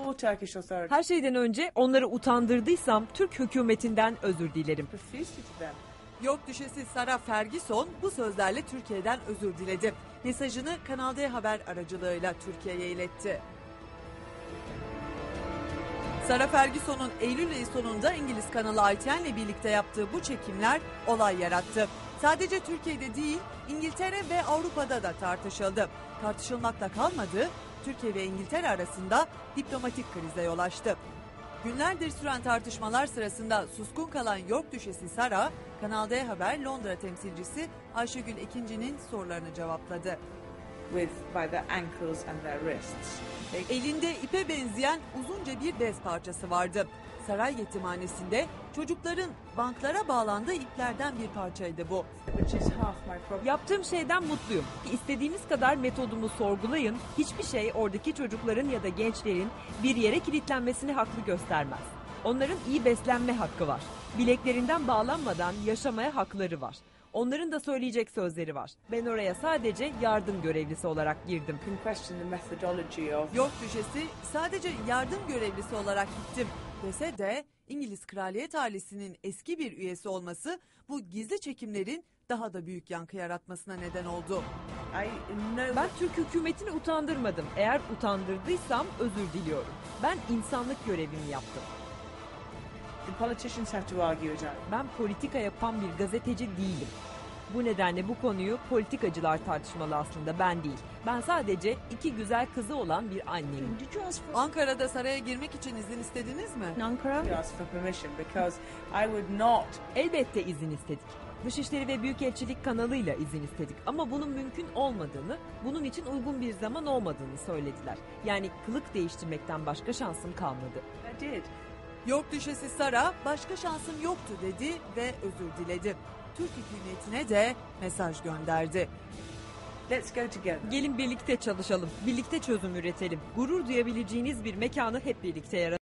all Turkish authorities Her şeyden önce onları utandırdıysam Türk hükümetinden özür dilerim. profusely to them. York Düşesi Sara Ferguson bu sözlerle Türkiye'den özür diledi. Mesajını Kanal D Haber aracılığıyla Türkiye'ye iletti. Sara Ferguson'un Eylül ayı sonunda İngiliz kanalı ITN'le birlikte yaptığı bu çekimler olay yarattı. Sadece Türkiye'de değil, İngiltere ve Avrupa'da da tartışıldı. Tartışılmakla kalmadı, Türkiye ve İngiltere arasında diplomatik krize yol açtı. Günlerdir süren tartışmalar sırasında suskun kalan York Düşesi Sara, Kanal D Haber Londra temsilcisi Ayşegül Ekinci'nin sorularını cevapladı. By their ankles and their wrists. Elinde ipe benzeyen uzunca bir bez parçası vardı. Saray yetimhanesinde çocukların banklara bağlandığı iplerden bir parçaydı bu. Which is half my problem. Yaptığım şeyden mutluyum. İstediğiniz kadar metodumu sorgulayın. Hiçbir şey oradaki çocukların ya da gençlerin bir yere kilitlenmesini haklı göstermez. Onların iyi beslenme hakkı var. Bileklerinden bağlanmadan yaşamaya hakları var. Onların da söyleyecek sözleri var. Ben oraya sadece yardım görevlisi olarak girdim. You can question the methodology of York Düşesi sadece yardım görevlisi olarak gittim dese de İngiliz kraliyet ailesinin eski bir üyesi olması bu gizli çekimlerin daha da büyük yankı yaratmasına neden oldu. I know Ben Türk hükümetini utandırmadım. Eğer utandırdıysam özür diliyorum. Ben insanlık görevimi yaptım. the politicians have to argue it out. Ben politika yapan bir gazeteci değilim. Bu nedenle bu konuyu politikacılar tartışmalı aslında, ben değil. Ben sadece iki güzel kızı olan bir anneyim. Did you ask for Ankara'da saraya girmek için izin istediniz mi? Ankara? To ask for permission because I would not. Elbette izin istedik. Dışişleri ve Büyükelçilik kanalıyla izin istedik. Ama bunun mümkün olmadığını, bunun için uygun bir zaman olmadığını söylediler. Yani kılık değiştirmekten başka şansım kalmadı. I did. York Düşesi Sara başka şansım yoktu dedi ve özür diledi. Türk hükümetine de mesaj gönderdi. Let's go together. Gelin birlikte çalışalım, birlikte çözüm üretelim. Gurur duyabileceğiniz bir mekanı hep birlikte yaratalım.